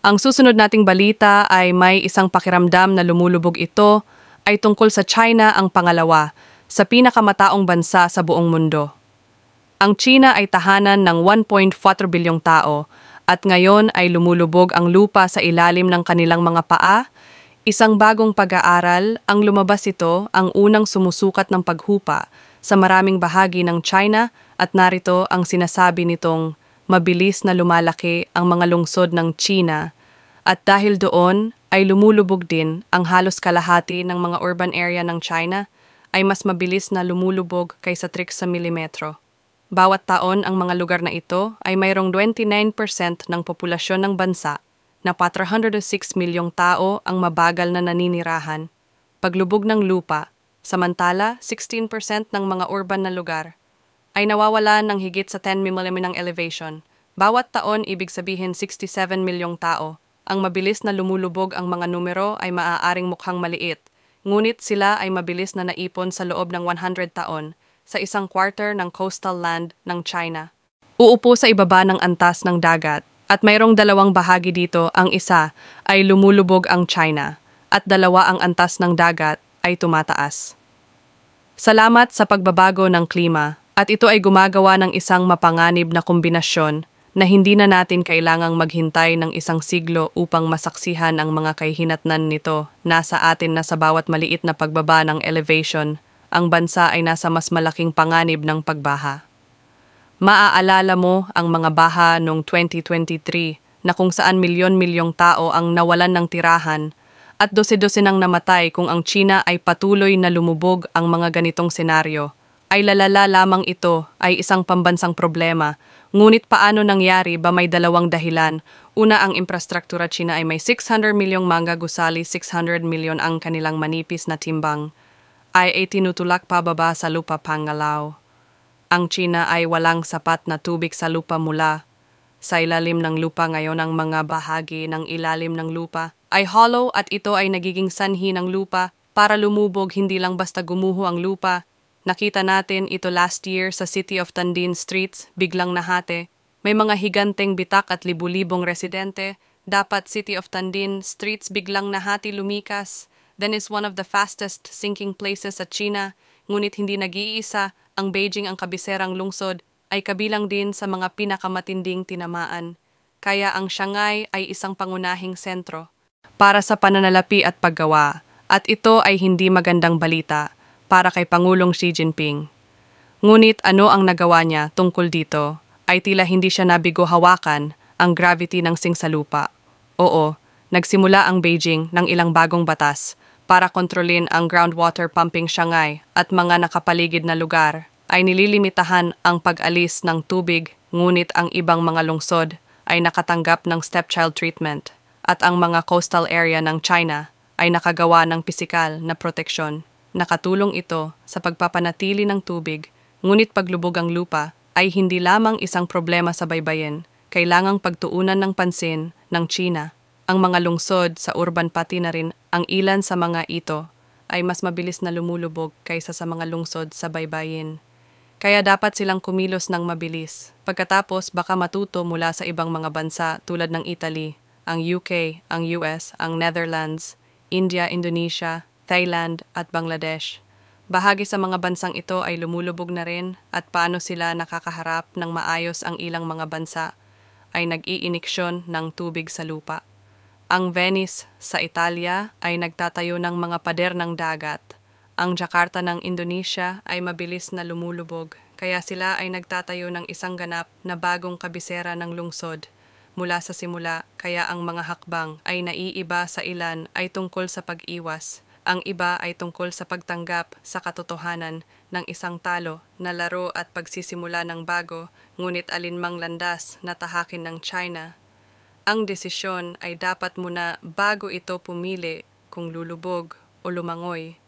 Ang susunod nating balita ay may isang pakiramdam na lumulubog ito ay tungkol sa China ang pangalawa sa pinakamataong bansa sa buong mundo. Ang China ay tahanan ng 1.4 bilyong tao at ngayon ay lumulubog ang lupa sa ilalim ng kanilang mga paa. Isang bagong pag-aaral ang lumabas ito ang unang sumusukat ng paghupa sa maraming bahagi ng China at narito ang sinasabi nitong mabilis na lumalaki ang mga lungsod ng China at dahil doon ay lumulubog din ang halos kalahati ng mga urban area ng China ay mas mabilis na lumulubog kaysa 3 sa milimetro. Bawat taon ang mga lugar na ito ay mayroong 29% ng populasyon ng bansa na 406 milyong tao ang mabagal na naninirahan. Paglubog ng lupa, samantala 16% ng mga urban na lugar ay nawawalan ng higit sa 10 mm ng elevation. Bawat taon ibig sabihin 67 milyong tao. Ang mabilis na lumulubog ang mga numero ay maaaring mukhang maliit, ngunit sila ay mabilis na naipon sa loob ng 100 taon sa isang quarter ng coastal land ng China. Uupo sa ibaba ng antas ng dagat at mayroong dalawang bahagi dito, ang isa ay lumulubog ang China at dalawa ang antas ng dagat ay tumataas. Salamat sa pagbabago ng klima at ito ay gumagawa ng isang mapanganib na kombinasyon na hindi na natin kailangang maghintay ng isang siglo upang masaksihan ang mga kahihinatnan nito. Nasa atin na sa bawat maliit na pagbaba ng elevation, ang bansa ay nasa mas malaking panganib ng pagbaha. Maaalala mo ang mga baha noong 2023 na kung saan milyon-milyong tao ang nawalan ng tirahan at dose-dose nang namatay. Kung ang China ay patuloy na lumubog ang mga ganitong senaryo, ay lalala lamang ito ay isang pambansang problema. Ngunit paano nangyari ba? May dalawang dahilan. Una, ang infrastruktura China ay may 600 milyong mga gusali, 600 milyon ang kanilang manipis na timbang ay tinutulak pababa sa lupa. Pangalaw, ang China ay walang sapat na tubig sa lupa mula sa ilalim ng lupa. Ngayon ang mga bahagi ng ilalim ng lupa ay hollow at ito ay nagiging sanhi ng lupa para lumubog. Hindi lang basta gumuho ang lupa. Nakita natin ito last year sa City of Tandin streets, biglang nahati. May mga higanteng bitak at libu-libong residente. Dapat City of Tandin streets biglang nahati, lumikas. Then is one of the fastest sinking places sa China. Ngunit hindi nag-iisa. Ang Beijing, ang kabiserang lungsod, ay kabilang din sa mga pinakamatinding tinamaan. Kaya ang Shanghai ay isang pangunahing sentro para sa pananalapi at paggawa. At ito ay hindi magandang balita para kay Pangulong Xi Jinping. Ngunit ano ang nagawa niya tungkol dito ay tila hindi siya nabigo hawakan ang gravity ng singsalupa. Oo, nagsimula ang Beijing ng ilang bagong batas para kontrolin ang groundwater pumping. Shanghai at mga nakapaligid na lugar ay nililimitahan ang pag-alis ng tubig, ngunit ang ibang mga lungsod ay nakatanggap ng stepchild treatment at ang mga coastal area ng China ay nakagawa ng pisikal na proteksyon. Nakatulong ito sa pagpapanatili ng tubig, ngunit paglubog ang lupa ay hindi lamang isang problema sa baybayin. Kailangang pagtuunan ng pansin ng China. Ang mga lungsod sa urban pati na rin ang ilan sa mga ito ay mas mabilis na lumulubog kaysa sa mga lungsod sa baybayin. Kaya dapat silang kumilos ng mabilis. Pagkatapos baka matuto mula sa ibang mga bansa tulad ng Italy, ang UK, ang US, ang Netherlands, India, Indonesia, Thailand at Bangladesh. Bahagi sa mga bansang ito ay lumulubog na rin at paano sila nakakaharap ng maayos. Ang ilang mga bansa ay nag-iiniksyon ng tubig sa lupa. Ang Venice sa Italia ay nagtatayo ng mga pader ng dagat. Ang Jakarta ng Indonesia ay mabilis na lumulubog, kaya sila ay nagtatayo ng isang ganap na bagong kabisera ng lungsod. Mula sa simula, kaya ang mga hakbang ay naiiba. Sa ilan ay tungkol sa pag-iwas. Ang iba ay tungkol sa pagtanggap sa katotohanan ng isang talo na laro at pagsisimula ng bago, ngunit alinmang landas na tahakin ng China. Ang desisyon ay dapat muna bago ito pumili kung lulubog o lumangoy.